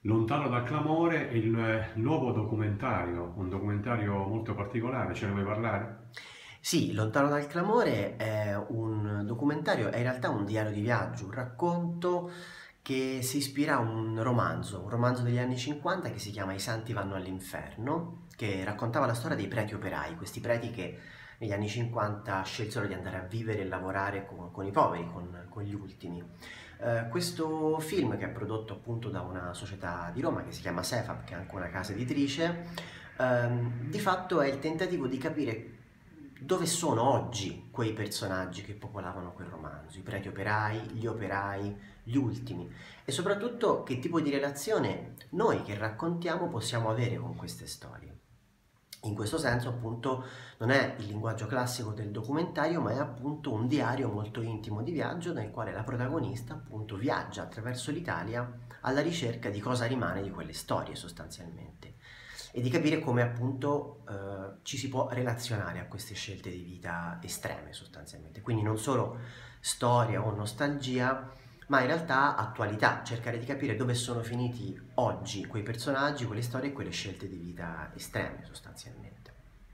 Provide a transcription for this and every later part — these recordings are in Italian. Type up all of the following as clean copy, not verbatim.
Lontano dal clamore è il nuovo documentario, un documentario molto particolare, ce ne vuoi parlare? Sì, Lontano dal clamore è un documentario, è in realtà un diario di viaggio, un racconto che si ispira a un romanzo degli anni 50 che si chiama I santi vanno all'inferno, che raccontava la storia dei preti operai, questi preti che negli anni 50 scelsero di andare a vivere e lavorare con i poveri, con gli ultimi. Questo film, che è prodotto appunto da una società di Roma che si chiama Cefab, che è anche una casa editrice, di fatto è il tentativo di capire dove sono oggi quei personaggi che popolavano quel romanzo, i preti operai, gli ultimi, e soprattutto che tipo di relazione noi che raccontiamo possiamo avere con queste storie. In questo senso, appunto, non è il linguaggio classico del documentario, ma è appunto un diario molto intimo di viaggio nel quale la protagonista, appunto, viaggia attraverso l'Italia alla ricerca di cosa rimane di quelle storie sostanzialmente e di capire come appunto ci si può relazionare a queste scelte di vita estreme sostanzialmente. Quindi non solo storia o nostalgia, ma in realtà attualità, cercare di capire dove sono finiti oggi quei personaggi, quelle storie e quelle scelte di vita estreme sostanzialmente.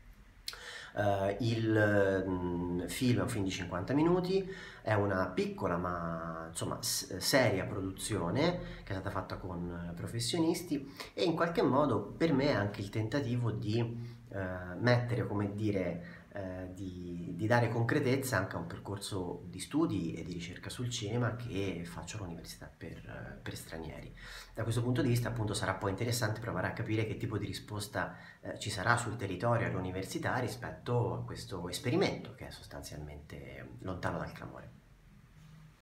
Il film è un film di 50 minuti, è una piccola ma insomma seria produzione che è stata fatta con professionisti e in qualche modo per me è anche il tentativo di mettere, come dire, di dare concretezza anche a un percorso di studi e di ricerca sul cinema che faccio all'università per stranieri. Da questo punto di vista, appunto, sarà poi interessante provare a capire che tipo di risposta ci sarà sul territorio all'università rispetto a questo esperimento che è sostanzialmente lontano dal clamore.